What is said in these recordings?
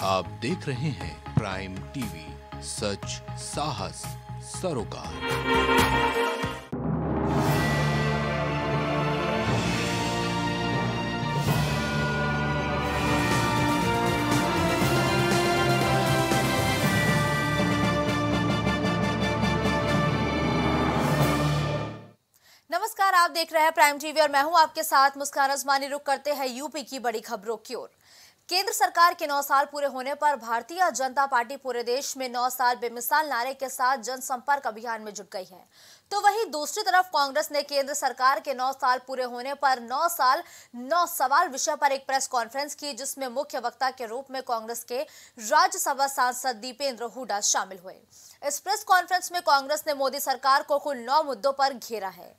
आप देख रहे हैं प्राइम टीवी, सच साहस सरोकार। नमस्कार, आप देख रहे हैं प्राइम टीवी और मैं हूं आपके साथ मुस्कान अजमानी। रुक करते हैं यूपी की बड़ी खबरों की ओर। केंद्र सरकार के 9 साल पूरे होने पर भारतीय जनता पार्टी पूरे देश में 9 साल बेमिसाल नारे के साथ जनसंपर्क अभियान में जुट गई है। तो वहीं दूसरी तरफ कांग्रेस ने केंद्र सरकार के 9 साल पूरे होने पर 9 साल 9 सवाल विषय पर एक प्रेस कॉन्फ्रेंस की, जिसमें मुख्य वक्ता के रूप में कांग्रेस के राज्यसभा सांसद दीपेंद्र हुड्डा शामिल हुए। इस प्रेस कॉन्फ्रेंस में कांग्रेस ने मोदी सरकार को कुल 9 मुद्दों पर घेरा है।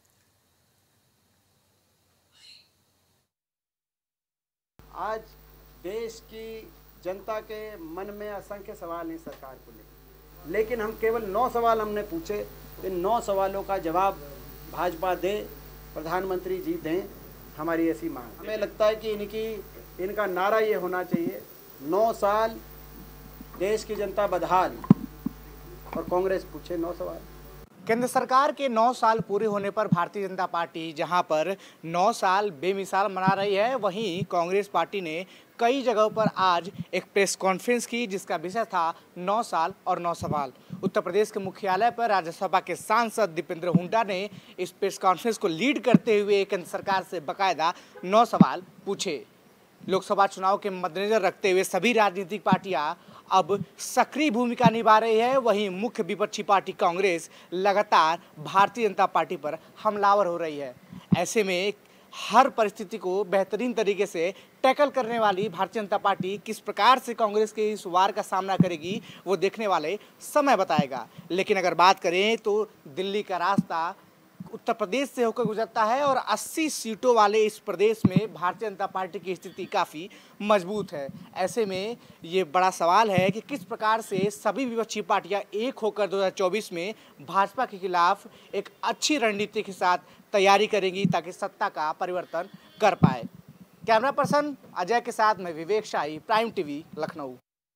आज देश की जनता के मन में असंख्य सवाल हैं सरकार को लेकर, लेकिन हम केवल 9 सवाल हमने पूछे। इन 9 सवालों का जवाब भाजपा दे, प्रधानमंत्री जी दें, हमारी ऐसी मांग। हमें लगता है कि इनका नारा ये होना चाहिए, 9 साल देश की जनता बदहाल, और कांग्रेस पूछे 9 सवाल। केंद्र सरकार के 9 साल पूरे होने पर भारतीय जनता पार्टी जहां पर 9 साल बेमिसाल मना रही है, वहीं कांग्रेस पार्टी ने कई जगहों पर आज एक प्रेस कॉन्फ्रेंस की, जिसका विषय था 9 साल और 9 सवाल। उत्तर प्रदेश के मुख्यालय पर राज्यसभा के सांसद दीपेंद्र हुड्डा ने इस प्रेस कॉन्फ्रेंस को लीड करते हुए केंद्र सरकार से बाकायदा 9 सवाल पूछे। लोकसभा चुनाव के मद्देनजर रखते हुए सभी राजनीतिक पार्टियां अब सक्रिय भूमिका निभा रही है। वहीं मुख्य विपक्षी पार्टी कांग्रेस लगातार भारतीय जनता पार्टी पर हमलावर हो रही है। ऐसे में हर परिस्थिति को बेहतरीन तरीके से टैकल करने वाली भारतीय जनता पार्टी किस प्रकार से कांग्रेस के इस वार का सामना करेगी, वो देखने वाले समय बताएगा। लेकिन अगर बात करें तो दिल्ली का रास्ता उत्तर प्रदेश से होकर गुजरता है और 80 सीटों वाले इस प्रदेश में भारतीय जनता पार्टी की स्थिति काफ़ी मजबूत है। ऐसे में ये बड़ा सवाल है कि किस प्रकार से सभी विपक्षी पार्टियां एक होकर 2024 में भाजपा के खिलाफ एक अच्छी रणनीति के साथ तैयारी करेंगी, ताकि सत्ता का परिवर्तन कर पाए। कैमरा पर्सन अजय के साथ मैं विवेक शाही, प्राइम टीवी, लखनऊ।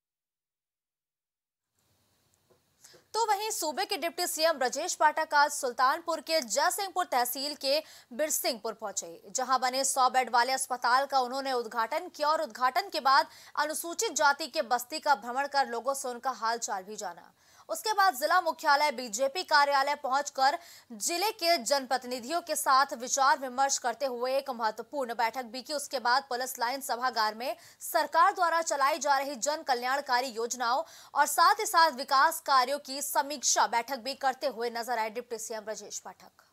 तो वहीं सूबे के डिप्टी सीएम ब्रजेश पाठक आज सुल्तानपुर के जयसिंहपुर तहसील के बिरसिंहपुर पहुंचे, जहां बने 100 बेड वाले अस्पताल का उन्होंने उद्घाटन किया और उद्घाटन के बाद अनुसूचित जाति के बस्ती का भ्रमण कर लोगों से उनका हालचाल भी जाना। उसके बाद जिला मुख्यालय बीजेपी कार्यालय पहुंचकर जिले के जनप्रतिनिधियों के साथ विचार विमर्श करते हुए एक महत्वपूर्ण बैठक भी की। उसके बाद पुलिस लाइन सभागार में सरकार द्वारा चलाई जा रही जन कल्याणकारी योजनाओं और साथ ही साथ विकास कार्यों की समीक्षा बैठक भी करते हुए नजर आए deputy CM Brajesh Pathak.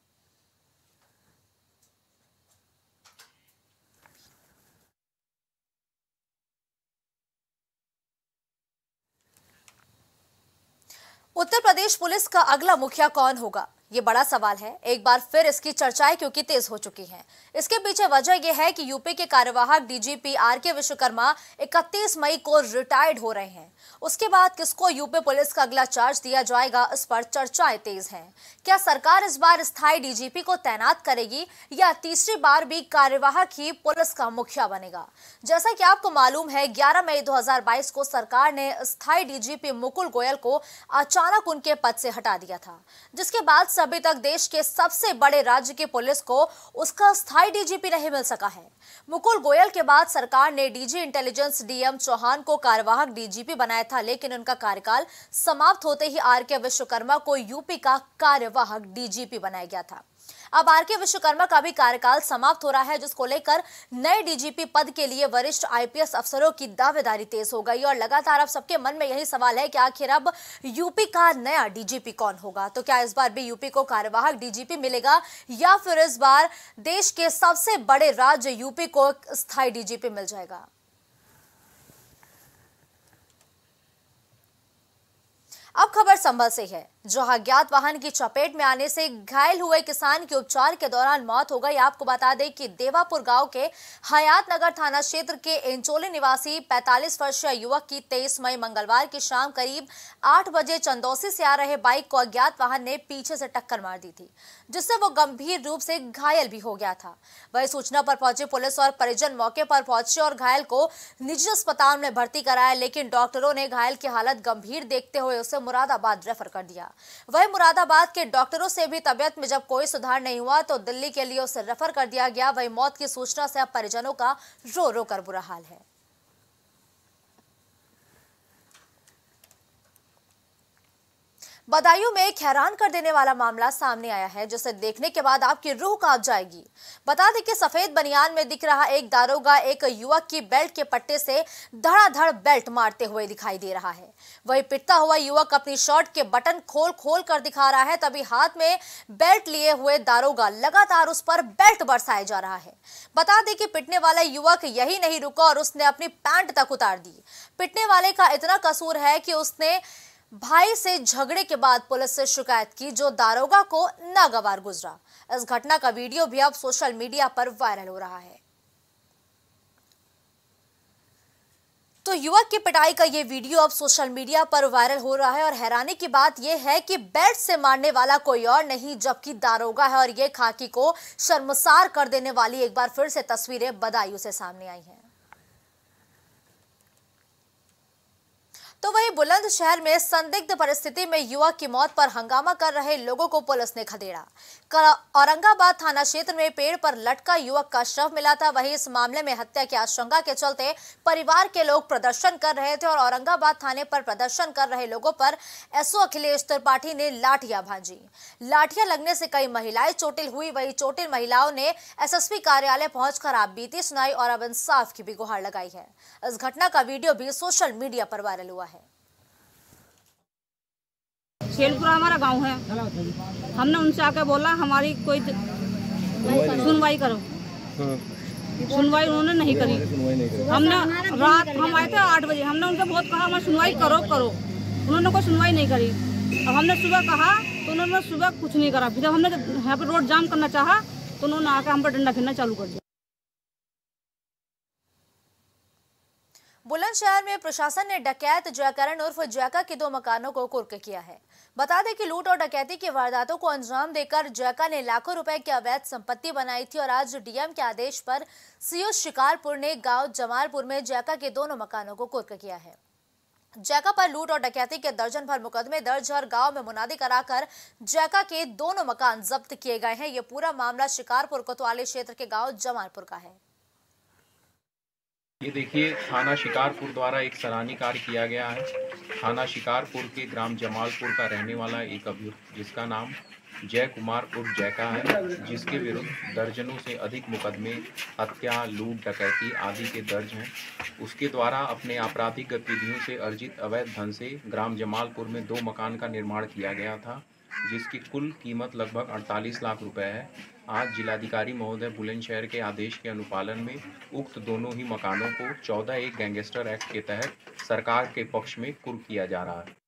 Uttar Pradesh police का अगला मुखिया कौन होगा, ये बड़ा सवाल है। एक बार फिर इसकी चर्चाएं क्योंकि तेज हो चुकी हैं। इसके पीछे वजह यह है कि यूपी के कार्यवाहक डीजीपी आरके विश्वकर्मा 31 मई को रिटायर्ड हो रहे हैं। उसके बाद किसको यूपी पुलिस का अगला चार्ज दिया जाएगा, इस पर चर्चाएं तेज हैं। क्या सरकार इस बार स्थायी डीजीपी को तैनात करेगी या तीसरी बार भी कार्यवाहक ही पुलिस का मुखिया बनेगा? जैसा कि आपको मालूम है, 11 मई 2022 को सरकार ने स्थायी डीजीपी मुकुल गोयल को अचानक उनके पद से हटा दिया था, जिसके बाद अभी तक देश के सबसे बड़े राज्य की पुलिस को उसका स्थायी डीजीपी नहीं मिल सका है। मुकुल गोयल के बाद सरकार ने डीजी इंटेलिजेंस डीएम चौहान को कार्यवाहक डीजीपी बनाया था, लेकिन उनका कार्यकाल समाप्त होते ही आरके विश्वकर्मा को यूपी का कार्यवाहक डीजीपी बनाया गया था। अब आरके विश्वकर्मा का भी कार्यकाल समाप्त हो रहा है, जिसको लेकर नए डीजीपी पद के लिए वरिष्ठ आईपीएस अफसरों की दावेदारी तेज हो गई और लगातार अब सबके मन में यही सवाल है कि आखिर अब यूपी का नया डीजीपी कौन होगा। तो क्या इस बार भी यूपी को कार्यवाहक डीजीपी मिलेगा या फिर इस बार देश के सबसे बड़े राज्य यूपी को स्थायी डीजीपी मिल जाएगा? अब खबर संभल से है, जहां अज्ञात वाहन की चपेट में आने से घायल हुए किसान की उपचार के दौरान मौत हो गई। आपको बता दें कि देवापुर गांव के हयात नगर थाना क्षेत्र के इंचोली निवासी 45 वर्षीय युवक की 23 मई मंगलवार की शाम करीब 8 बजे चंदौसी से आ रहे बाइक को अज्ञात वाहन ने पीछे से टक्कर मार दी थी, जिससे वो गंभीर रूप से घायल भी हो गया था। वही सूचना पर पहुंचे पुलिस और परिजन मौके पर पहुंचे और घायल को निजी अस्पताल में भर्ती कराया, लेकिन डॉक्टरों ने घायल की हालत गंभीर देखते हुए उसे मुरादाबाद रेफर कर दिया। वही मुरादाबाद के डॉक्टरों से भी तबियत में जब कोई सुधार नहीं हुआ तो दिल्ली के लिए उसे रेफर कर दिया गया। वही मौत की सूचना से अब परिजनों का रो रो कर बुरा हाल है। बदायूं में एक हैरान कर देने वाला मामला सामने आया है, जिसे देखने के बाद आपकी रूह कांप जाएगी। बता दें कि सफेद बनियान में दिख रहा एक दारोगा एक युवक की बेल्ट के पट्टे से धड़ाधड़ बेल्ट मारते हुए दिखाई दे रहा है। वही पिटता हुआ युवक अपनी शर्ट के बटन खोल खोल कर दिखा रहा है, तभी हाथ में बेल्ट लिए हुए दारोगा लगातार उस पर बेल्ट बरसाए जा रहा है। बता दें कि पिटने वाला युवक यही नहीं रुका और उसने अपनी पैंट तक उतार दी। पिटने वाले का इतना कसूर है कि उसने भाई से झगड़े के बाद पुलिस से शिकायत की, जो दारोगा को नागवार गुजरा। इस घटना का वीडियो भी अब सोशल मीडिया पर वायरल हो रहा है। तो युवक की पिटाई का ये वीडियो अब सोशल मीडिया पर वायरल हो रहा है और हैरानी की बात यह है कि बेल्ट से मारने वाला कोई और नहीं जबकि दारोगा है और ये खाकी को शर्मसार कर देने वाली एक बार फिर से तस्वीरें बदायूं से सामने आई हैं। तो वहीं बुलंदशहर में संदिग्ध परिस्थिति में युवक की मौत पर हंगामा कर रहे लोगों को पुलिस ने खदेड़ा। औरंगाबाद थाना क्षेत्र में पेड़ पर लटका युवक का शव मिला था। वहीं इस मामले में हत्या की आशंका के चलते परिवार के लोग प्रदर्शन कर रहे थे और औरंगाबाद थाने पर प्रदर्शन कर रहे लोगों पर एसओ अखिलेश त्रिपाठी ने लाठियां भांजी। लाठियां लगने से कई महिलाएं चोटिल हुई। वहीं चोटिल महिलाओं ने एसएसपी कार्यालय पहुंचकर आपबीती सुनाई और अब इंसाफ की भी गुहार लगाई है। इस घटना का वीडियो भी सोशल मीडिया पर वायरल हुआ है। शेलपुरा हमारा गांव है। हमने उनसे आके बोला हमारी कोई सुनवाई करो, सुनवाई उन्होंने नहीं करी। हमने रात हम आए थे 8 बजे, हमने उनसे बहुत कहा हमारी सुनवाई करो करो, उन्होंने कोई सुनवाई नहीं करी। अब हमने सुबह कहा तो उन्होंने सुबह कुछ नहीं करा। फिर जब हमने यहाँ पे रोड जाम करना चाहा तो उन्होंने आकर हम पर डंडा फिरना चालू कर दिया। बुलंदशहर में प्रशासन ने डकैत जयकरण उर्फ जयका के 2 मकानों को कुर्क किया है। बता दें कि लूट और डकैती की वारदातों को अंजाम देकर जयका ने लाखों रुपए की अवैध संपत्ति बनाई थी और आज डीएम के आदेश पर सीओ शिकारपुर ने गांव जमालपुर में जयका के दोनों मकानों को कुर्क किया है। जयका पर लूट और डकैती के दर्जन भर मुकदमे दर्ज और गांव में मुनादी कराकर जयका के दोनों मकान जब्त किए गए हैं। ये पूरा मामला शिकारपुर कोतवाली क्षेत्र के गांव जमालपुर का है। ये देखिए, थाना शिकारपुर द्वारा एक सराहनीय कार्य किया गया है। थाना शिकारपुर के ग्राम जमालपुर का रहने वाला एक अभियुक्त जिसका नाम जय कुमार उर्फ जयका है, जिसके विरुद्ध दर्जनों से अधिक मुकदमे हत्या, लूट, डकैती आदि के दर्ज हैं, उसके द्वारा अपने आपराधिक गतिविधियों से अर्जित अवैध धन से ग्राम जमालपुर में 2 मकान का निर्माण किया गया था, जिसकी कुल कीमत लगभग 48 लाख रुपए है। आज जिलाधिकारी महोदय बुलंदशहर के आदेश के अनुपालन में उक्त दोनों ही मकानों को 14(1) गैंगस्टर एक्ट के तहत सरकार के पक्ष में कुर्क किया जा रहा है।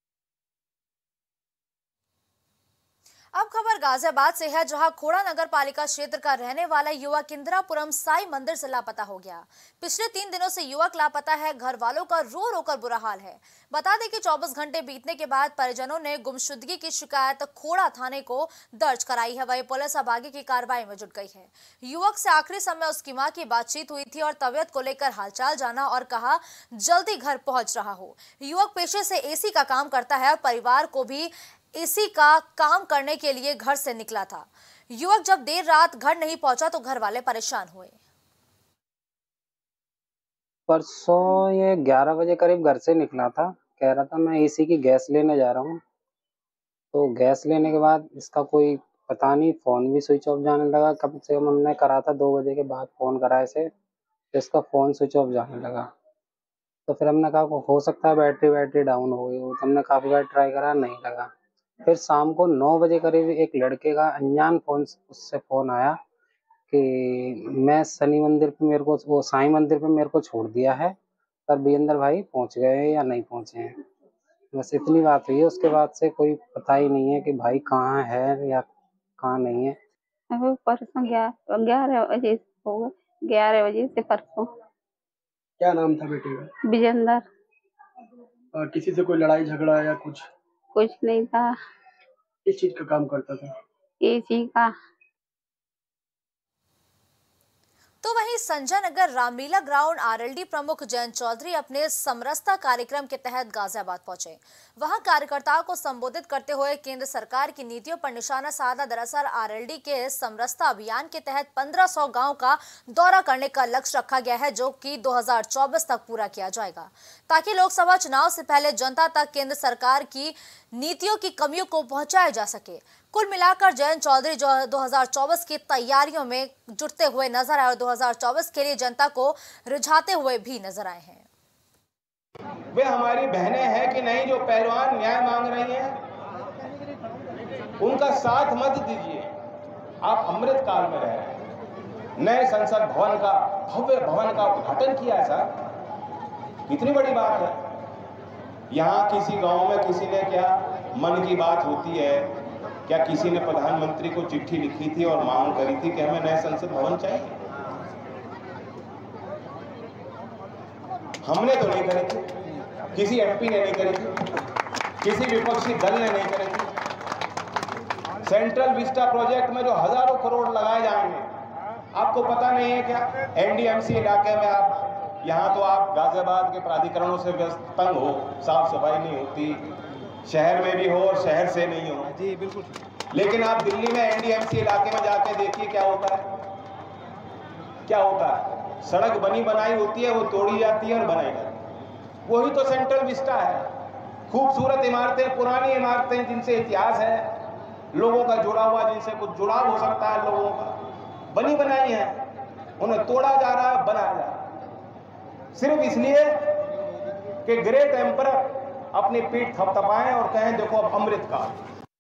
अब खबर गाजियाबाद से है, जहां खोड़ा नगर पालिका क्षेत्र का रहने वाला युवक इंदिरापुरम साई मंदिर से लापता हो गया। पिछले 3 दिनों से युवक लापता है। घर वालों का रो रो कर बुरा हाल है। बता दें कि 24 घंटे बीतने के बाद परिजनों ने गुमशुदगी की शिकायत खोड़ा थाने को दर्ज कराई है। वही पुलिस अब आगे की कार्रवाई में जुट गई है। युवक से आखिरी समय उसकी मां की बातचीत हुई थी और तबियत को लेकर हालचाल जाना और कहा जल्दी घर पहुंच रहा हो। युवक पेशे से एसी का काम करता है और परिवार को भी इसी का काम करने के लिए घर से निकला था। युवक जब देर रात घर नहीं पहुंचा तो घर वाले परेशान हुए। परसों ये 11 बजे करीब घर से निकला था, कह रहा था मैं एसी की गैस लेने जा रहा हूँ। तो गैस लेने के बाद इसका कोई पता नहीं, फोन भी स्विच ऑफ जाने लगा। कम से कम हमने करा था 2 बजे के बाद फोन करा इसे, तो इसका फोन स्विच ऑफ जाने लगा। तो फिर हमने कहा हो सकता है बैटरी डाउन हो गई हो, तो हमने काफी बार ट्राई करा, नहीं लगा। फिर शाम को 9 बजे करीब एक लड़के का अनजान उससे फोन आया कि मैं शनि मंदिर पे मेरे को, वो साईं मंदिर पे मेरे को छोड़ दिया है, पर वीरेंद्र भाई पहुंच गए हैं या नहीं पहुंचे हैं। बस इतनी बात हुई है। उसके बाद से कोई पता ही नहीं है कि भाई कहाँ है या कहाँ नहीं है। परसों 11 बजे होगा, 11 बजे से परसों। क्या नाम था बेटे का? विजेंदर। किसी से कोई लड़ाई झगड़ा या कुछ? कुछ नहीं था। किस चीज का काम करता था? एसी का। तो वहीं संजय नगर रामलीला ग्राउंड आरएलडी प्रमुख जयंत चौधरी अपने समरसता कार्यक्रम के तहत गाजियाबाद पहुंचे। वहां कार्यकर्ताओं को संबोधित करते हुए केंद्र सरकार की नीतियों पर निशाना साधा। दरअसल आरएलडी के समरसता अभियान के तहत 1500 गांव का दौरा करने का लक्ष्य रखा गया है, जो कि 2024 तक पूरा किया जाएगा, ताकि लोकसभा चुनाव से पहले जनता तक केंद्र सरकार की नीतियों की कमियों को पहुंचाया जा सके। कुल मिलाकर जयंत चौधरी जो 2024 की तैयारियों में जुटते हुए नजर आए और 2024 के लिए जनता को रिझाते हुए भी नजर आए हैं। वे हमारी बहनें हैं कि नहीं जो पहलवान न्याय मांग रही हैं, उनका साथ मत दीजिए। आप अमृत काल में रह रहे हैं। नए संसद भवन का, भव्य भवन का उद्घाटन किया है सर, कितनी बड़ी बात है। यहाँ किसी गांव में किसी ने क्या मन की बात होती है, क्या किसी ने प्रधानमंत्री को चिट्ठी लिखी थी और मांग करी थी कि हमें नए संसद भवन चाहिए? हमने तो नहीं करी थी, किसी एमपी ने नहीं करी थी, किसी विपक्षी दल ने नहीं करी थी। सेंट्रल विस्टा प्रोजेक्ट में जो हजारों करोड़ लगाए जाएंगे, आपको पता नहीं है क्या? एनडीएमसी इलाके में आप, यहाँ तो आप गाजियाबाद के प्राधिकरणों से तंग हो, साफ सफाई नहीं होती, शहर में भी हो और शहर से नहीं हो। जी बिल्कुल। लेकिन आप दिल्ली में एनडीएमसी इलाके में जाके देखिए क्या होता है, क्या होता है। सड़क बनी बनाई होती है, वो तोड़ी जाती है और बनाई जाती है। वही तो सेंट्रल विस्टा है। खूबसूरत इमारतें, पुरानी इमारतें जिनसे इतिहास है, लोगों का जुड़ा हुआ, जिनसे कुछ जुड़ाव हो सकता है लोगों का, बनी बनाई है, उन्हें तोड़ा जा रहा है, बनाया जा रहा है, सिर्फ इसलिए कि ग्रेट एम्परर अपनी पीठ थपथपाएं और कहें देखो अब अमृत काल।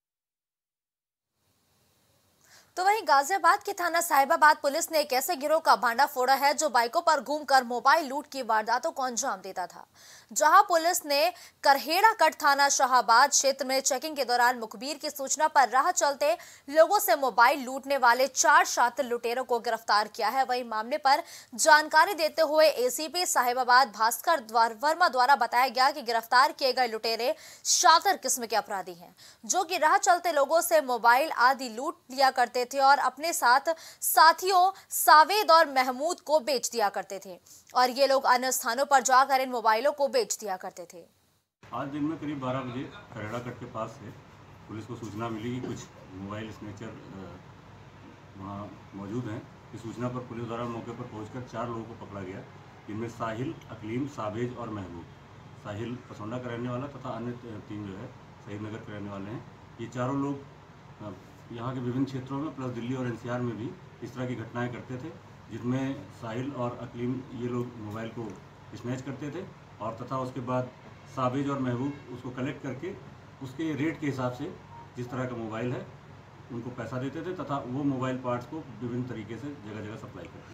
तो वहीं गाजियाबाद की थाना साहिबाबाद पुलिस ने एक ऐसे गिरोह का भांडा फोड़ा है जो बाइकों पर घूमकर मोबाइल लूट की वारदातों को अंजाम देता था। जहां पुलिस ने करहेड़ा कट थाना शाहबाद क्षेत्र में चेकिंग के दौरान मुखबिर की सूचना पर राह चलते लोगों से मोबाइल लूटने वाले 4 शातिर लुटेरों को गिरफ्तार किया है। वहीं मामले पर जानकारी देते हुए एसीपी साहिबाबाद भास्कर वर्मा द्वारा बताया गया कि गिरफ्तार किए गए लुटेरे शातिर किस्म के अपराधी हैं, जो कि राह चलते लोगों से मोबाइल आदि लूट लिया करते थे और अपने साथ साथियों सावेद और महमूद को बेच दिया करते थे, और ये लोग अन्य स्थानों पर जाकर इन मोबाइलों को बेच दिया करते थे। आज दिन में करीब 12 बजे करहेड़ा कट के पास से पुलिस को सूचना मिली कि कुछ मोबाइल स्नैचर वहाँ मौजूद हैं। इस सूचना पर पुलिस द्वारा मौके पर पहुंचकर 4 लोगों को पकड़ा गया, जिनमें साहिल, अकलीम, साबेज और महबूब। साहिल पसौंडा का रहने वाला तथा अन्य 3 जो है शहीद नगर के रहने वाले हैं। ये चारों लोग यहाँ के विभिन्न क्षेत्रों में प्लस दिल्ली और एनसीआर में भी इस तरह की घटनाएं करते थे, जिसमें साहिल और अकलीम ये लोग मोबाइल को स्नैच करते थे और तथा उसके बाद साबेज और महबूब उसको कलेक्ट करके उसके रेट के हिसाब से जिस तरह का मोबाइल है उनको पैसा देते थे तथा वो मोबाइल पार्ट्स को विभिन्न तरीके से जगह जगह सप्लाई करते थे।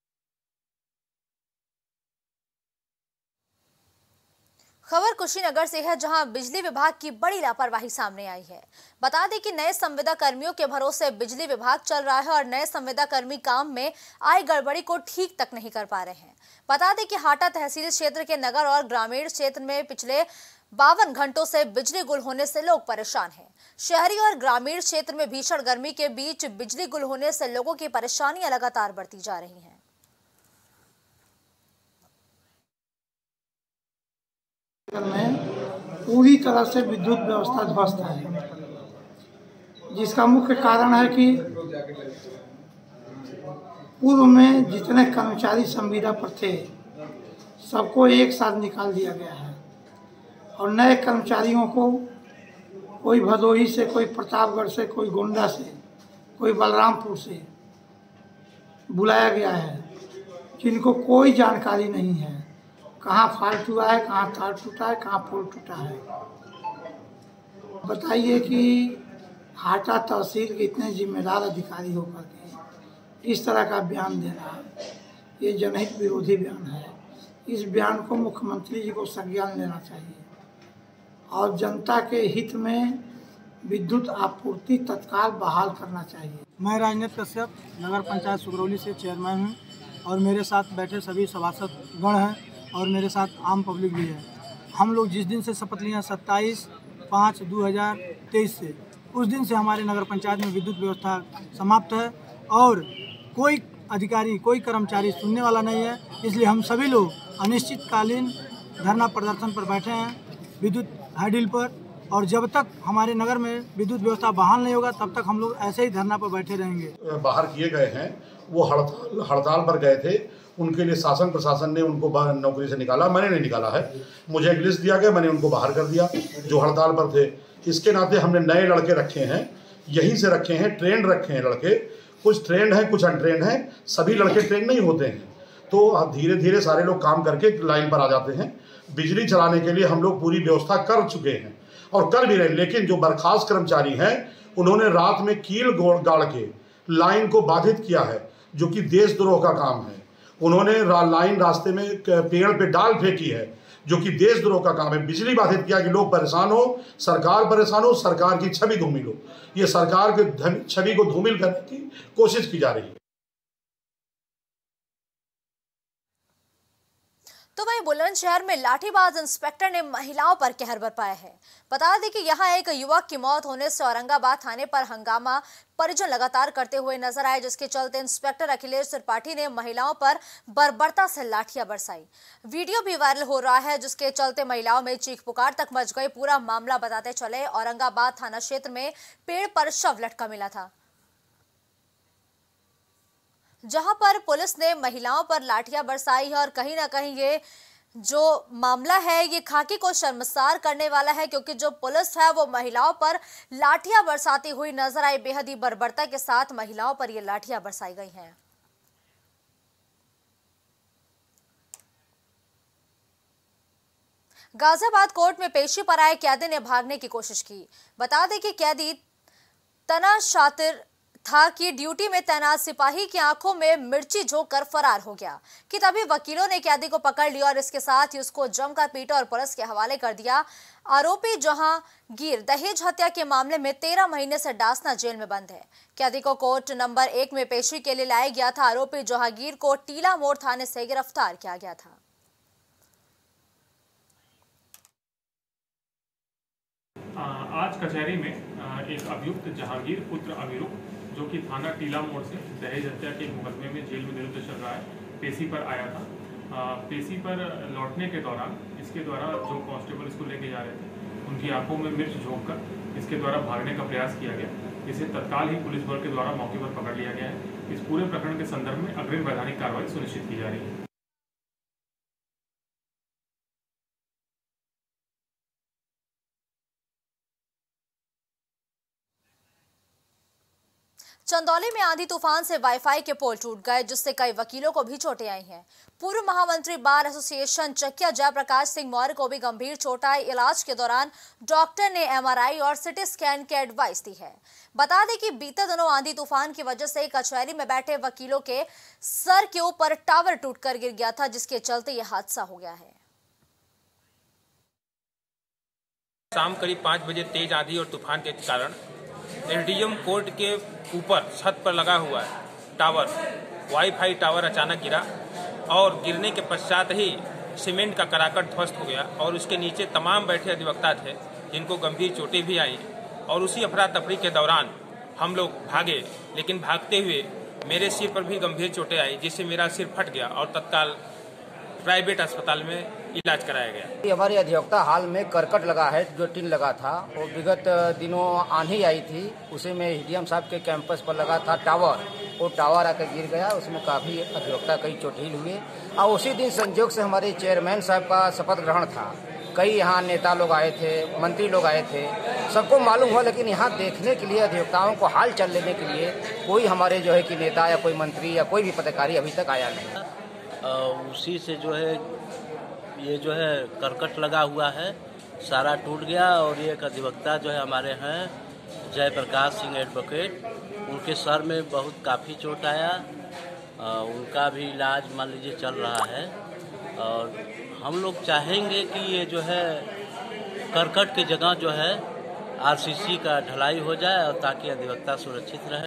खबर कुशीनगर से है, जहां बिजली विभाग की बड़ी लापरवाही सामने आई है। बता दें कि नए संविदा कर्मियों के भरोसे बिजली विभाग चल रहा है और नए संविदा कर्मी काम में आई गड़बड़ी को ठीक तक नहीं कर पा रहे हैं। बता दें कि हाटा तहसील क्षेत्र के नगर और ग्रामीण क्षेत्र में पिछले 52 घंटों से बिजली गुल होने से लोग परेशान हैं। शहरी और ग्रामीण क्षेत्र में भीषण गर्मी के बीच बिजली गुल होने से लोगों की परेशानियां लगातार बढ़ती जा रही हैं। में पूरी तरह से विद्युत व्यवस्था ध्वस्त है, जिसका मुख्य कारण है कि पूर्व में जितने कर्मचारी संविदा पर थे सबको एक साथ निकाल दिया गया है और नए कर्मचारियों को कोई भदोही से, कोई प्रतापगढ़ से, कोई गोंडा से, कोई बलरामपुर से बुलाया गया है, जिनको कोई जानकारी नहीं है कहाँ फाल्ट हुआ है, कहाँ तार टूटा है, कहाँ पोल टूटा है। बताइए कि हाटा तहसील के इतने जिम्मेदार अधिकारी होकर के इस तरह का बयान देना, ये जनहित विरोधी बयान है। इस बयान को मुख्यमंत्री जी को संज्ञान लेना चाहिए और जनता के हित में विद्युत आपूर्ति तत्काल बहाल करना चाहिए। मैं राजनीति कश्यप नगर पंचायत सुगरौली से चेयरमैन हूँ और मेरे साथ बैठे सभी सभासद गण हैं और मेरे साथ आम पब्लिक भी है। हम लोग जिस दिन से शपथ लिए 27/5/2023 से, उस दिन से हमारे नगर पंचायत में विद्युत व्यवस्था समाप्त है और कोई अधिकारी कोई कर्मचारी सुनने वाला नहीं है। इसलिए हम सभी लोग अनिश्चितकालीन धरना प्रदर्शन पर बैठे हैं विद्युत हाईडील पर, और जब तक हमारे नगर में विद्युत व्यवस्था बहाल नहीं होगा तब तक हम लोग ऐसे ही धरना पर बैठे रहेंगे। बाहर किए गए हैं वो हड़ताल पर गए थे, उनके लिए शासन प्रशासन ने उनको नौकरी से निकाला, मैंने नहीं निकाला है। मुझे एक लिस्ट दिया गया, मैंने उनको बाहर कर दिया जो हड़ताल पर थे। इसके नाते हमने नए लड़के रखे हैं, यहीं से रखे हैं, ट्रेंड रखे हैं लड़के, कुछ ट्रेंड हैं कुछ अनट्रेंड हैं, सभी लड़के ट्रेंड नहीं होते हैं। तो धीरे धीरे सारे लोग काम करके लाइन पर आ जाते हैं। बिजली चलाने के लिए हम लोग पूरी व्यवस्था कर चुके हैं और कर भी रहे हैं, लेकिन जो बर्खास्त कर्मचारी हैं उन्होंने रात में कील गाड़ के लाइन को बाधित किया है, जो कि देशद्रोह का काम है। उन्होंने लाइन रास्ते में पेड़ पे डाल फेंकी है, जो कि देशद्रोह का काम है। बिजली बाधित किया कि लोग परेशान हो, सरकार परेशान हो, सरकार की छवि धूमिल हो। ये सरकार के छवि को धूमिल करने की कोशिश की जा रही है। तो वहीं बुलंदशहर में लाठीबाज इंस्पेक्टर ने महिलाओं पर कहर बरपाया है। बता दें कि यहां एक युवक की मौत होने से औरंगाबाद थाने पर हंगामा परिजन लगातार करते हुए नजर आए, जिसके चलते इंस्पेक्टर अखिलेश त्रिपाठी ने महिलाओं पर बर्बरता से लाठियां बरसाई। वीडियो भी वायरल हो रहा है, जिसके चलते महिलाओं में चीख पुकार तक मच गई। पूरा मामला बताते चले, औरंगाबाद थाना क्षेत्र में पेड़ पर शव लटका मिला था, जहां पर पुलिस ने महिलाओं पर लाठियां बरसाई है। और कहीं ना कहीं ये जो मामला है ये खाकी को शर्मसार करने वाला है, क्योंकि जो पुलिस है वो महिलाओं पर लाठियां बरसाती हुई नजर आई। बेहद ही बर्बरता के साथ महिलाओं पर ये लाठियां बरसाई गई हैं। गाजियाबाद कोर्ट में पेशी पर आए कैदी ने भागने की कोशिश की। बता दें कि कैदी तना शातिर था कि ड्यूटी में तैनात सिपाही की आंखों में मिर्ची झोंककर फरार हो गया कि तभी वकीलों ने कैदी को पकड़ लिया और इसके साथ ही उसको जमकर पीटा और पुलिस के हवाले कर दिया। आरोपी जहांगीर दहेज हत्या के मामले में 13 महीने से डासना जेल में बंद है। कैदी को कोर्ट नंबर 1 में पेशी के लिए लाया गया था। आरोपी जहांगीर को टीला मोड़ थाने से गिरफ्तार किया गया था। आज कचहरी में एक अभियुक्त जहांगीर पुत्र अमीरुख, जो कि थाना टीला मोड़ से दहेज हत्या के मुकदमे में जेल में निरुद्ध चल रहा है, पेशी पर आया था। पेशी पर लौटने के दौरान इसके द्वारा जो कांस्टेबल इसको लेके जा रहे थे उनकी आंखों में मिर्च झोंककर इसके द्वारा भागने का प्रयास किया गया। इसे तत्काल ही पुलिस बल के द्वारा मौके पर पकड़ लिया गया है। इस पूरे प्रकरण के संदर्भ में अग्रिम वैधानिक कार्रवाई सुनिश्चित की जा रही है। चंदौली में आंधी तूफान से वाईफाई के पोल टूट गए, जिससे कई वकीलों को भी चोटें आई हैं। पूर्व महामंत्री बार एसोसिएशन चकिया जयप्रकाश सिंह मौर्य को भी गंभीर चोट आई। इलाज के दौरान डॉक्टर ने एमआरआई और सिटी स्कैन की एडवाइस दी है। बता दें कि बीते दिनों आंधी तूफान की वजह से कचहरी में बैठे वकीलों के सर के ऊपर टावर टूटकर गिर गया था, जिसके चलते यह हादसा हो गया है। शाम करीब 5 बजे तेज आंधी और तूफान के कारण एसडीएम कोर्ट के ऊपर छत पर लगा हुआ टावर, वाईफाई टावर अचानक गिरा और गिरने के पश्चात ही सीमेंट का कराकट ध्वस्त हो गया और उसके नीचे तमाम बैठे अधिवक्ता थे, जिनको गंभीर चोटें भी आई। और उसी अफरा तफरी के दौरान हम लोग भागे, लेकिन भागते हुए मेरे सिर पर भी गंभीर चोटें आई, जिससे मेरा सिर फट गया और तत्काल प्राइवेट अस्पताल में इलाज कराया गया। हमारे अधिवक्ता हाल में करकट लगा है, जो टीन लगा था, और विगत दिनों आंधी आई थी, उसी में एसडीएम साहब के कैंपस पर लगा था टावर, वो टावर आकर गिर गया। उसमें काफ़ी अधिवक्ता कई चोटिल हुए। और उसी दिन संयोग से हमारे चेयरमैन साहब का शपथ ग्रहण था। कई यहाँ नेता लोग आए थे, मंत्री लोग आए थे, सबको मालूम हुआ, लेकिन यहाँ देखने के लिए, अधिवक्ताओं को हाल चाल लेने के लिए कोई हमारे जो है कि नेता या कोई मंत्री या कोई भी पदाधिकारी अभी तक आया नहीं। उसी से जो है ये जो है करकट लगा हुआ है, सारा टूट गया। और ये एक अधिवक्ता जो है हमारे हैं जयप्रकाश सिंह एडवोकेट, उनके सर में बहुत काफ़ी चोट आया, उनका भी इलाज मान लीजिए चल रहा है। और हम लोग चाहेंगे कि ये जो है करकट की जगह जो है आरसीसी का ढलाई हो जाए और ताकि अधिवक्ता सुरक्षित रहे।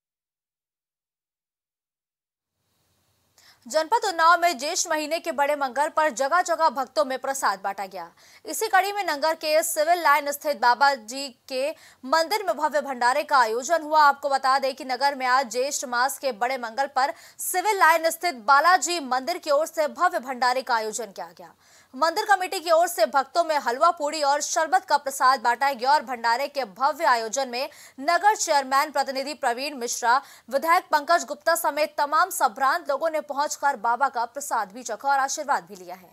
जनपद उन्नाव में ज्येष्ठ महीने के बड़े मंगल पर जगह जगह भक्तों में प्रसाद बांटा गया। इसी कड़ी में नंगर के सिविल लाइन स्थित बाबा जी के मंदिर में भव्य भंडारे का आयोजन हुआ। आपको बता दें कि नगर में आज ज्येष्ठ मास के बड़े मंगल पर सिविल लाइन स्थित बालाजी मंदिर की ओर से भव्य भंडारे का आयोजन किया गया। मंदिर कमेटी की ओर से भक्तों में हलवा पूड़ी और शरबत का प्रसाद बांटा गया और भंडारे के भव्य आयोजन में नगर चेयरमैन प्रतिनिधि प्रवीण मिश्रा, विधायक पंकज गुप्ता समेत तमाम संभ्रांत लोगों ने पहुंचकर बाबा का प्रसाद भी चखा और आशीर्वाद भी लिया है।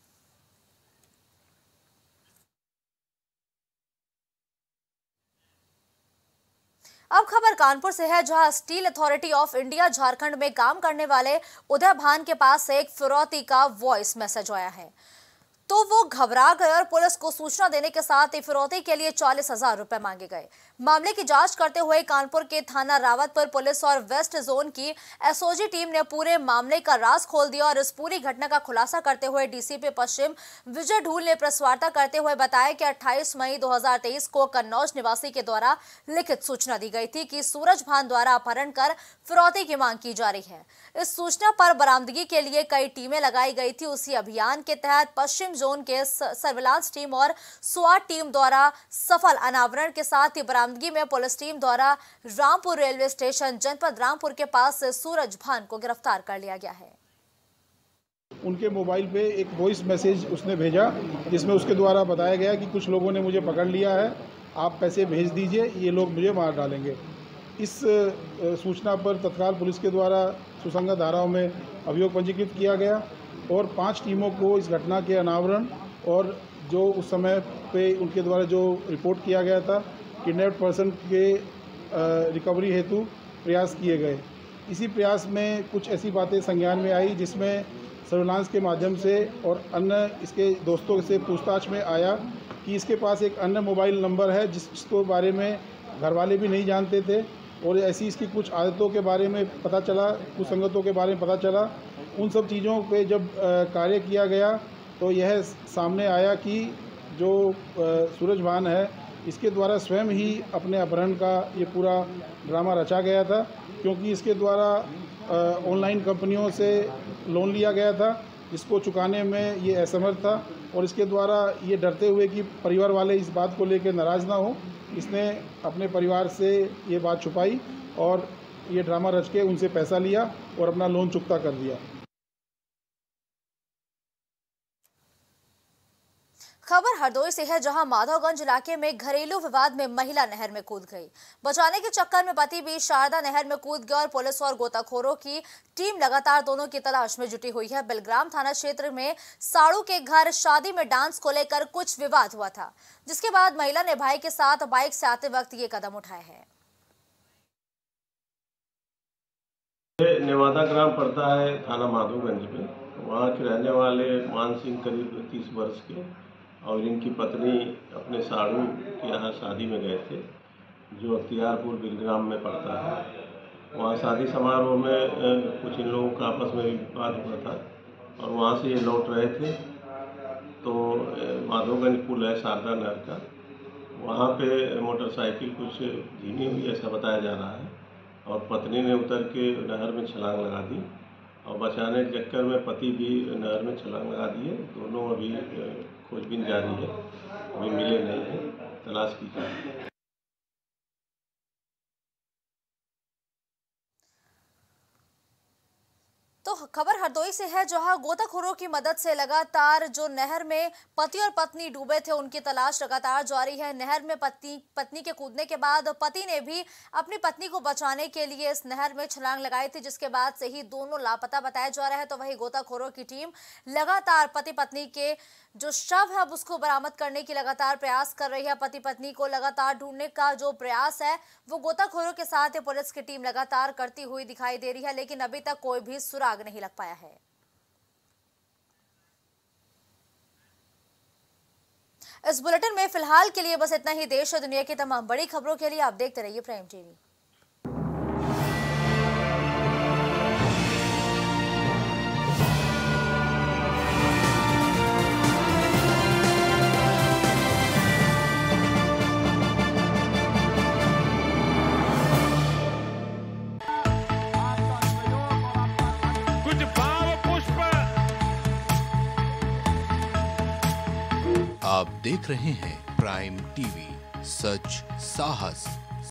अब खबर कानपुर से है, जहां steel authority of India Jharkhand में काम करने वाले उदय भान के पास से एक फिरौती का वॉइस मैसेज आया है। तो वो घबरा गए और पुलिस को सूचना देने के साथ ही फिरौती के लिए 40,000 रुपए मांगे गए। मामले की जांच करते हुए कानपुर के थाना रावतपुर पुलिस और वेस्ट जोन की एसओजी टीम ने पूरे मामले का राज खोल दिया और इस पूरी घटना का खुलासा करते हुए डीसीपी पश्चिम विजय ढूल ने प्रेस वार्ता करते हुए बताया कि 28 मई 2023 को कन्नौज निवासी के द्वारा लिखित सूचना दी गई थी कि सूरज भान द्वारा अपहरण कर फिरौती की मांग की जा रही है। इस सूचना पर बरामदगी के लिए कई टीमें लगाई गई थी। उसी अभियान के तहत पश्चिम जोन के सर्विलांस टीम और स्वाट टीम द्वारा सफल अनावरण के साथ ही बरामदगी में पुलिस टीम द्वारा रामपुर रेलवे स्टेशन जनपद रामपुर के पास से सूरज भान को गिरफ्तार कर लिया गया है। उनके मोबाइल पे एक वॉइस मैसेज उसने भेजा जिसमें उसके द्वारा बताया गया कि कुछ लोगों ने मुझे पकड़ लिया है, आप पैसे भेज दीजिए, ये लोग मुझे मार डालेंगे। इस सूचना पर तत्काल पुलिस के द्वारा सुसंगत धाराओं में अभियोग पंजीकृत किया गया और 5 टीमों को इस घटना के अनावरण और जो उस समय पे उनके द्वारा जो रिपोर्ट किया गया था किडनैप्ड पर्सन के रिकवरी हेतु प्रयास किए गए। इसी प्रयास में कुछ ऐसी बातें संज्ञान में आई जिसमें सर्विलांस के माध्यम से और अन्य इसके दोस्तों से पूछताछ में आया कि इसके पास एक अन्य मोबाइल नंबर है जिसको बारे में घर वाले भी नहीं जानते थे और ऐसी इसकी कुछ आदतों के बारे में पता चला, कुछ संगतों के बारे में पता चला। उन सब चीज़ों पे जब कार्य किया गया तो यह सामने आया कि जो सूरज भान है इसके द्वारा स्वयं ही अपने अपहरण का ये पूरा ड्रामा रचा गया था, क्योंकि इसके द्वारा ऑनलाइन कंपनियों से लोन लिया गया था जिसको चुकाने में ये असमर्थ था और इसके द्वारा ये डरते हुए कि परिवार वाले इस बात को लेकर नाराज़ ना हो, इसने अपने परिवार से ये बात छुपाई और ये ड्रामा रच के उनसे पैसा लिया और अपना लोन चुकता कर दिया। खबर हरदोई से है, जहां माधवगंज इलाके में घरेलू विवाद में महिला नहर में कूद गई। बचाने के चक्कर में पति भी शारदा नहर में कूद गया और पुलिस और गोताखोरों की टीम लगातार दोनों की तलाश में जुटी हुई है। बिलग्राम थाना क्षेत्र में साड़ू के घर शादी में डांस को लेकर कुछ विवाद हुआ था, जिसके बाद महिला ने भाई के साथ बाइक से आते वक्त ये कदम उठाया है। नेवादा ग्राम पड़ता है थाना माधोगंज में। वहाँ के रहने वाले मान सिंह करीब 30 वर्ष के और इनकी पत्नी अपने साड़ू के यहाँ शादी में गए थे, जो अख्तियारपुर बिलग्राम में पड़ता है। वहाँ शादी समारोह में कुछ इन लोगों का आपस में विवाद हुआ था और वहाँ से ये लौट रहे थे तो माधोगंज पुल है शारदा नहर का, वहाँ पे मोटरसाइकिल कुछ धीमी हुई ऐसा बताया जा रहा है और पत्नी ने उतर के नहर में छलांग लगा दी और बचाने के चक्कर में पति भी नहर में छलांग लगा दिए। दोनों अभी खोजबीन जारी है, अभी मिले नहीं हैं, तलाश की जा रही है। तो खबर हरदोई से है, जहां गोताखोरों की मदद से लगातार जो नहर में पति और पत्नी डूबे थे उनकी तलाश लगातार जारी है। नहर में पत्नी के कूदने के बाद पति ने भी अपनी पत्नी को बचाने के लिए इस नहर में छलांग लगाई थी, जिसके बाद से ही दोनों लापता बताया जा रहा है। तो वही गोताखोरों की टीम लगातार पति पत्नी के जो शव है अब उसको बरामद करने की लगातार प्रयास कर रही है। पति पत्नी को लगातार ढूंढने का जो प्रयास है वो गोताखोरों के साथ पुलिस की टीम लगातार करती हुई दिखाई दे रही है, लेकिन अभी तक कोई भी सुराग नहीं लग पाया है। इस बुलेटिन में फिलहाल के लिए बस इतना ही। देश और दुनिया की तमाम बड़ी खबरों के लिए आप देखते रहिए प्राइम टीवी। आप देख रहे हैं प्राइम टीवी, सच साहस